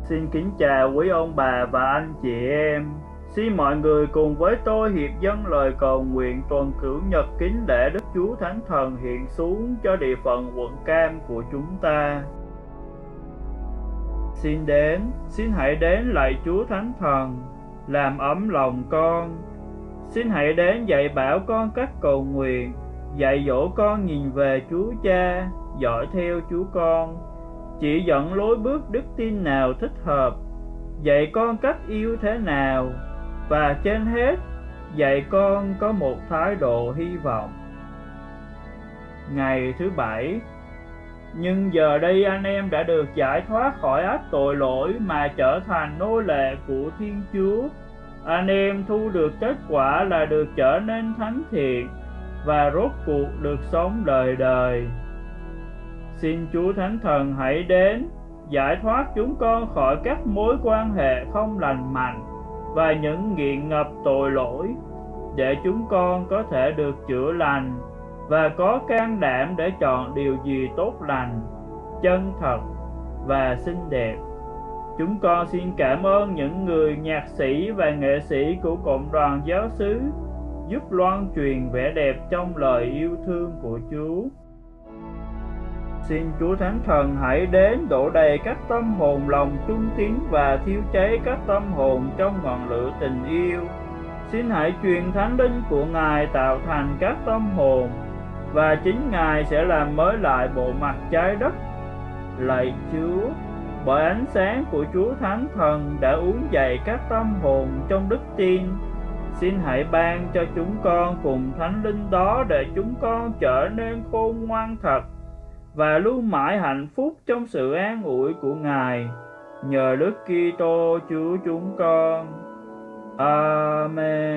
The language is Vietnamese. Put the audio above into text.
Xin kính chào quý ông bà và anh chị em. Xin mọi người cùng với tôi hiệp dâng lời cầu nguyện tuần cửu nhật kính lễ Đức Chúa Thánh Thần hiện xuống cho địa phận quận Cam của chúng ta. Xin hãy đến lạy Chúa Thánh Thần, làm ấm lòng con. Xin hãy đến dạy bảo con cách cầu nguyện, dạy dỗ con nhìn về Chúa Cha, dõi theo Chúa con, chỉ dẫn lối bước đức tin nào thích hợp, dạy con cách yêu thế nào, và trên hết, dạy con có một thái độ hy vọng. Ngày thứ bảy. Nhưng giờ đây anh em đã được giải thoát khỏi ách tội lỗi mà trở thành nô lệ của Thiên Chúa. Anh em thu được kết quả là được trở nên thánh thiện và rốt cuộc được sống đời đời. Xin Chúa Thánh Thần hãy đến, giải thoát chúng con khỏi các mối quan hệ không lành mạnh và những nghiện ngập tội lỗi, để chúng con có thể được chữa lành và có can đảm để chọn điều gì tốt lành, chân thật và xinh đẹp. Chúng con xin cảm ơn những người nhạc sĩ và nghệ sĩ của Cộng đoàn Giáo xứ giúp loan truyền vẻ đẹp trong lời yêu thương của Chúa. Xin Chúa Thánh Thần hãy đến đổ đầy các tâm hồn lòng trung tín và thiêu cháy các tâm hồn trong ngọn lửa tình yêu. Xin hãy truyền thánh linh của Ngài tạo thành các tâm hồn, và chính Ngài sẽ làm mới lại bộ mặt trái đất. Lạy Chúa, bởi ánh sáng của Chúa Thánh Thần đã uốn dậy các tâm hồn trong đức tin, xin hãy ban cho chúng con cùng thánh linh đó để chúng con trở nên khôn ngoan thật và luôn mãi hạnh phúc trong sự an ủi của Ngài, nhờ Đức Kitô Chúa chúng con. Amen.